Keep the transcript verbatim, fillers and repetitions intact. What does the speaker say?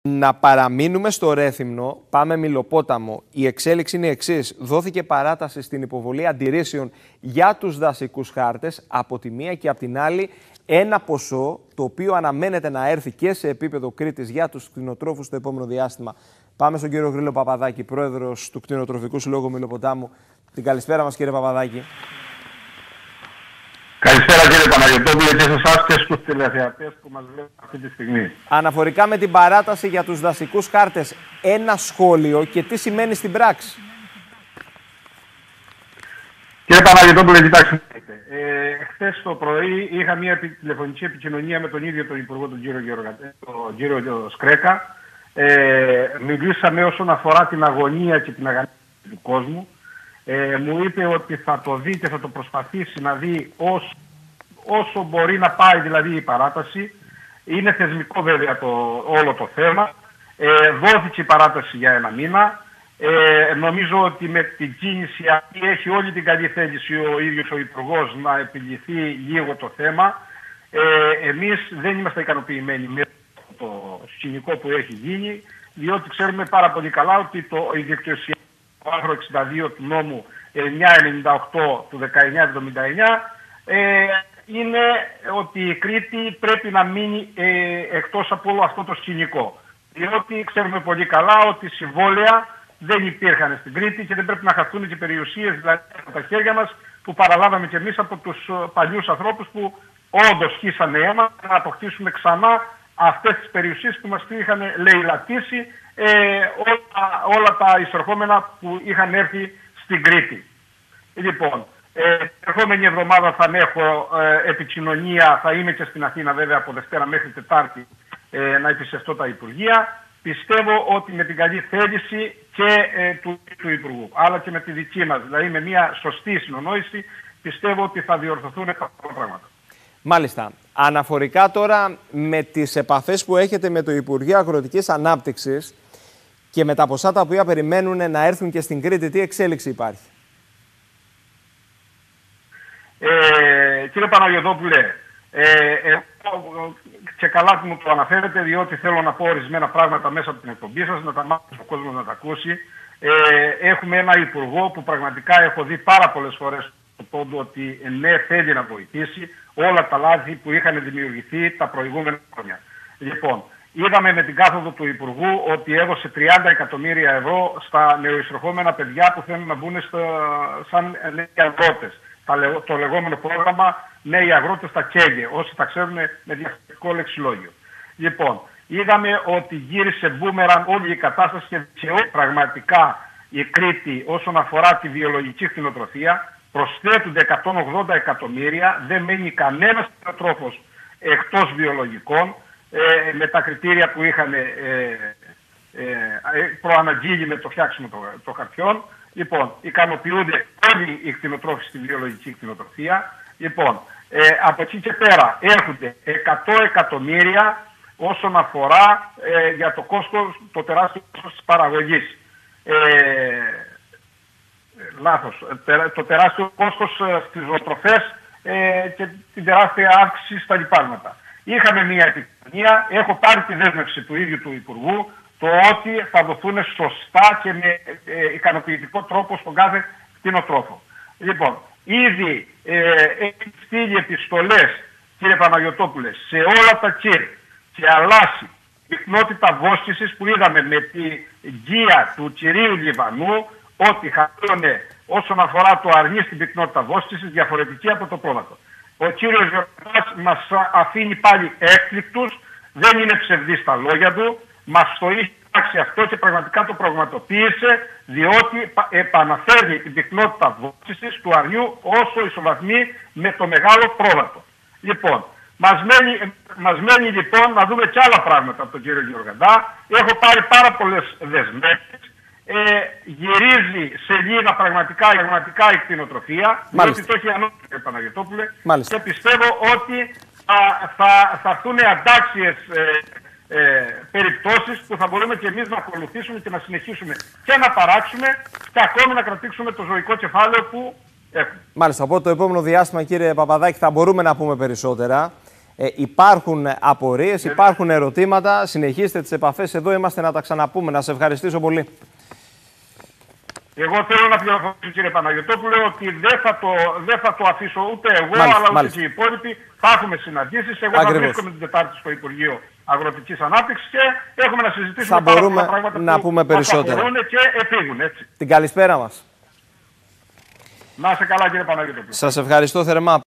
Να παραμείνουμε στο Ρέθυμνο, πάμε Μηλοπόταμο. Η εξέλιξη είναι η εξής. Δόθηκε παράταση στην υποβολή αντιρρήσεων για τους δασικούς χάρτες, από τη μία και από την άλλη ένα ποσό το οποίο αναμένεται να έρθει και σε επίπεδο Κρήτης για τους κτηνοτρόφους στο επόμενο διάστημα. Πάμε στον κύριο Γρήλο Παπαδάκη, πρόεδρος του Κτηνοτροφικού Συλλόγου Μηλοποτάμου. Την καλησπέρα μας, κύριε Παπαδάκη. Καλησπέρα, κύριε Παναγιωτόπουλε, και σε εσάς και στους τηλεθεατές που μας βλέπουν αυτή τη στιγμή. Αναφορικά με την παράταση για τους δασικούς χάρτες, ένα σχόλιο και τι σημαίνει στην πράξη. Κύριε Παναγιωτόπουλε, κοιτάξτε. Ε, χθες το πρωί είχα μια τηλεφωνική επικοινωνία με τον ίδιο τον Υπουργό, τον κύριο, Γεωργα... τον κύριο Σκρέκα. Ε, μιλήσαμε όσον αφορά την αγωνία και την αγωνία του κόσμου. Ε, μου είπε ότι θα το δει και θα το προσπαθήσει να δει όσο, όσο μπορεί να πάει δηλαδή η παράταση. Είναι θεσμικό βέβαια το, όλο το θέμα. Ε, δόθηκε η παράταση για ένα μήνα. Ε, νομίζω ότι με την κίνηση αυτή έχει όλη την καλή θέληση ο ίδιος ο Υπουργός να επιληθεί λίγο το θέμα. Ε, εμείς δεν είμαστε ικανοποιημένοι με το σκηνικό που έχει γίνει, διότι ξέρουμε πάρα πολύ καλά ότι το ιδιοκτησιακό το άρθρο εξήντα δύο του νόμου εννιακόσια ενενήντα οκτώ του χίλια εννιακόσια εβδομήντα εννιά ε, είναι ότι η Κρήτη πρέπει να μείνει ε, εκτός από όλο αυτό το σκηνικό. Διότι ξέρουμε πολύ καλά ότι συμβόλαια δεν υπήρχαν στην Κρήτη και δεν πρέπει να χαθούν και περιουσίες δηλαδή από τα χέρια μας που παραλάβαμε και εμείς από τους παλιούς ανθρώπους που όντως χύσανε αίμα να αποκτήσουμε ξανά αυτές τις περιουσίες που μας είχαν λαιλατήσει ε, όλα, όλα τα εισερχόμενα που είχαν έρθει στην Κρήτη. Λοιπόν, ε, την ερχόμενη εβδομάδα θα έχω ε, επικοινωνία, θα είμαι και στην Αθήνα βέβαια από Δευτέρα μέχρι Τετάρτη ε, να επισκεφτώ τα Υπουργεία. Πιστεύω ότι με την καλή θέληση και ε, του, του Υπουργού, αλλά και με τη δική μας, δηλαδή με μια σωστή συνονόηση, πιστεύω ότι θα διορθωθούν τα πράγματα. Μάλιστα. Αναφορικά τώρα με τις επαφές που έχετε με το Υπουργείο Αγροτικής Ανάπτυξης και με τα ποσά τα οποία περιμένουν να έρθουν και στην Κρήτη, τι εξέλιξη υπάρχει? Ε, κύριε Παναγιωτόπουλε, ε, ε, και καλά που μου το αναφέρετε, διότι θέλω να πω ορισμένα πράγματα μέσα από την εκπομπή σας, να τα μάθει ο κόσμος να τα ακούσει. Ε, έχουμε ένα Υπουργό που πραγματικά έχω δει πάρα πολλές φορές ότι ναι, θέλει να βοηθήσει όλα τα λάθη που είχαν δημιουργηθεί τα προηγούμενα χρόνια. Λοιπόν, είδαμε με την κάθοδο του Υπουργού ότι έδωσε τριάντα εκατομμύρια ευρώ στα νεοεισερχόμενα παιδιά που θέλουν να μπουν στο, σαν νέοι αγρότες. Το λεγόμενο πρόγραμμα Νέοι Αγρότες στα ΚΕΓΕ, όσοι τα ξέρουν με διαφορετικό λεξιλόγιο. Λοιπόν, είδαμε ότι γύρισε μπούμεραν όλη η κατάσταση και πραγματικά η Κρήτη όσον αφορά τη βιολογική κτηνοτροφία. Προσθέτονται εκατόν ογδόντα εκατομμύρια, δεν μένει κανένας κτηνοτρόφος εκτός βιολογικών ε, με τα κριτήρια που είχαν ε, ε, ε, προαναγγείλει με το φτιάξιμο των το χαρτιών. Λοιπόν, ικανοποιούνται όλοι οι κτηνοτρόφοι στη βιολογική κτηνοτροφία. Λοιπόν, ε, από εκεί και πέρα έρχονται εκατό εκατομμύρια όσον αφορά ε, για το κόστος, το τεράστιο κόστος της παραγωγής. Ε, Λάθος. Το τεράστιο κόστος στις ζωοτροφές ε, και την τεράστια αύξηση στα λιπάσματα. Είχαμε μια επικοινωνία, έχω πάρει τη δέσμευση του ίδιου του Υπουργού, το ότι θα δοθούν σωστά και με ε, ικανοποιητικό τρόπο στον κάθε κτηνοτρόφο. Λοιπόν, ήδη ε, έχει στείλει επιστολές, κύριε Παναγιωτόπουλε, σε όλα τα ΚΙΡ και αλλάσει η πυκνότητα βόσκησης που είδαμε με τη γκία του κυρίου Λιβανού, ότι χαθούν όσον αφορά το αρνί στην πυκνότητα βόσκησης διαφορετική από το πρόβατο. Ο κύριος Γεωργιάς μας αφήνει πάλι έκπληκτους, δεν είναι ψευδής στα λόγια του, μας το είχε πράξει αυτό και πραγματικά το πραγματοποίησε, διότι επαναφέρει την πυκνότητα βόσκησης του αρνιού όσο ισοβαθμεί με το μεγάλο πρόβατο. Λοιπόν, μας μένει, μας μένει λοιπόν να δούμε και άλλα πράγματα από τον κύριο Γεωργαντά. Έχω πάρει πάρα πολλές δεσμεύσεις. Ε, γυρίζει σελίδα πραγματικά, πραγματικά η κτηνοτροφία, διότι το έχει ανώτερο, κύριε Παναγιωτόπουλε, και πιστεύω ότι θα, θα, θα έρθουν αντάξιες ε, ε, περιπτώσεις που θα μπορούμε και εμείς να ακολουθήσουμε και να συνεχίσουμε και να παράξουμε και ακόμη να κρατήσουμε το ζωικό κεφάλαιο που έχουμε. Μάλιστα, από το επόμενο διάστημα, κύριε Παπαδάκη, θα μπορούμε να πούμε περισσότερα. Ε, υπάρχουν απορίες, υπάρχουν ερωτήματα. Συνεχίστε τις επαφές. Εδώ είμαστε να τα ξαναπούμε. Να σε ευχαριστήσω πολύ. Εγώ θέλω να πληροφορήσω, κύριε Παναγιωτόπουλε, ότι δεν θα το, δεν θα το αφήσω ούτε εγώ, μάλιστα, αλλά ούτε μάλιστα. και οι υπόλοιποι. Θα έχουμε συναντήσεις. Εγώ Ακριβώς. θα βρίσκομαι την Τετάρτη στο Υπουργείο Αγροτικής Ανάπτυξης και έχουμε να συζητήσουμε θα πάρα μπορούμε πολλά πράγματα να που πούμε περισσότερα. αφορούν και επίγουν, έτσι. Την καλησπέρα μας. Να είστε καλά, κύριε Παναγιωτόπουλε. Σας ευχαριστώ θερμά.